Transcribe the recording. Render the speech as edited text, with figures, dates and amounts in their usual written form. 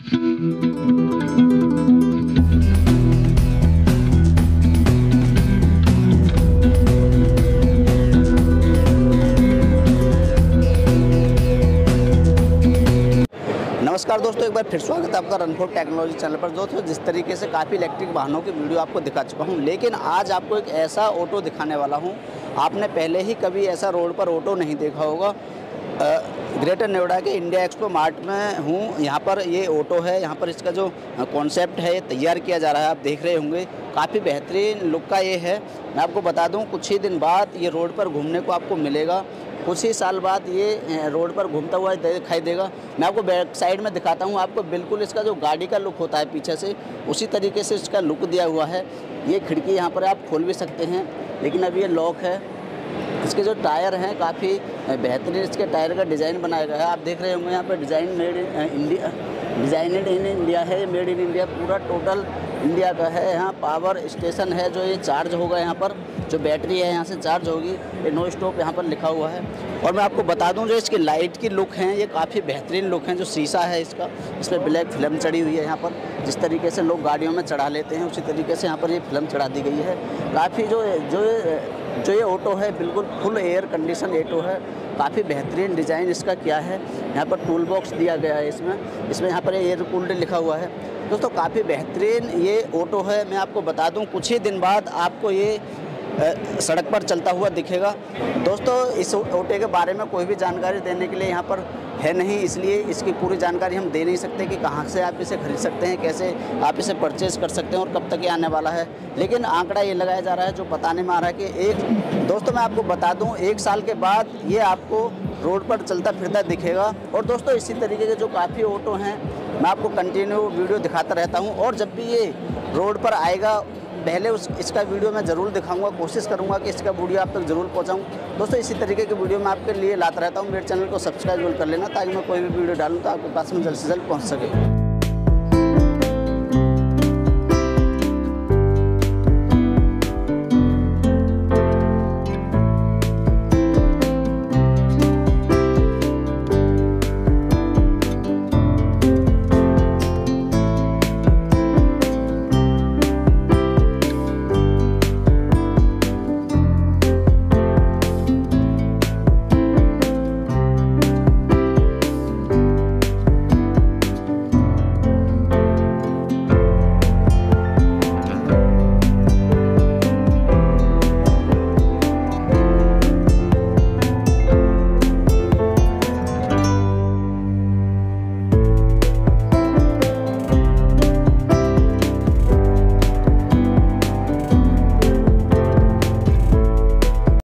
नमस्कार दोस्तों, एक बार फिर स्वागत है आपका रन फॉर टेक्नोलॉजी चैनल पर। दोस्तों, जिस तरीके से काफ़ी इलेक्ट्रिक वाहनों की वीडियो आपको दिखा चुका हूं, लेकिन आज आपको एक ऐसा ऑटो दिखाने वाला हूं। आपने पहले ही कभी ऐसा रोड पर ऑटो नहीं देखा होगा। ग्रेटर नोएडा के इंडिया एक्सपो मार्ट में हूँ। यहाँ पर ये ऑटो है। यहाँ पर इसका जो कॉन्सेप्ट है तैयार किया जा रहा है, आप देख रहे होंगे। काफ़ी बेहतरीन लुक का ये है। मैं आपको बता दूँ, कुछ ही दिन बाद ये रोड पर घूमने को आपको मिलेगा। कुछ ही साल बाद ये रोड पर घूमता हुआ दिखाई देगा। मैं आपको बैक साइड में दिखाता हूँ। आपको बिल्कुल इसका जो गाड़ी का लुक होता है पीछे से, उसी तरीके से इसका लुक दिया हुआ है। ये खिड़की यहाँ पर आप खोल भी सकते हैं, लेकिन अब ये लॉक है। इसके जो टायर हैं, काफ़ी बेहतरीन इसके टायर का डिज़ाइन बनाया गया है। आप देख रहे होंगे यहाँ पर design made in India, designed in India है। मेड इन इंडिया पूरा टोटल इंडिया का है। यहाँ पावर स्टेशन है, जो ये चार्ज होगा। यहाँ पर जो बैटरी है यहाँ से चार्ज होगी। ये नो स्टॉप यहाँ पर लिखा हुआ है। और मैं आपको बता दूं, जो इसकी लाइट की लुक हैं, ये काफ़ी बेहतरीन लुक हैं। जो शीशा है इसका, इस पर ब्लैक फिल्म चढ़ी हुई है। यहाँ पर जिस तरीके से लोग गाड़ियों में चढ़ा लेते हैं, उसी तरीके से यहाँ पर ये फिल्म चढ़ा दी गई है। काफ़ी जो ये ऑटो है, बिल्कुल फुल एयर कंडीशन ऑटो है। काफ़ी बेहतरीन डिज़ाइन इसका किया है। यहाँ पर टूल बॉक्स दिया गया है इसमें यहाँ पर एयर कूल्ड लिखा हुआ है। दोस्तों, काफ़ी बेहतरीन ये ऑटो है। मैं आपको बता दूं, कुछ ही दिन बाद आपको ये सड़क पर चलता हुआ दिखेगा। दोस्तों, इस ऑटो के बारे में कोई भी जानकारी देने के लिए यहाँ पर है नहीं, इसलिए इसकी पूरी जानकारी हम दे नहीं सकते कि कहाँ से आप इसे खरीद सकते हैं, कैसे आप इसे परचेज कर सकते हैं और कब तक ये आने वाला है। लेकिन आंकड़ा ये लगाया जा रहा है, जो बताने में आ रहा है कि दोस्तों मैं आपको बता दूं, 1 साल के बाद ये आपको रोड पर चलता फिरता दिखेगा। और दोस्तों, इसी तरीके के जो काफ़ी ऑटो हैं, मैं आपको कंटिन्यू वीडियो दिखाता रहता हूँ। और जब भी ये रोड पर आएगा, पहले इसका वीडियो मैं ज़रूर दिखाऊंगा। कोशिश करूंगा कि इसका वीडियो आप तक ज़रूर पहुंचाऊं। दोस्तों, इसी तरीके की वीडियो मैं आपके लिए लाता रहता हूं। मेरे चैनल को सब्सक्राइब जरूर कर लेना, ताकि मैं कोई भी वीडियो डालूं तो आपके पास में जल्द से जल्द पहुंच सके।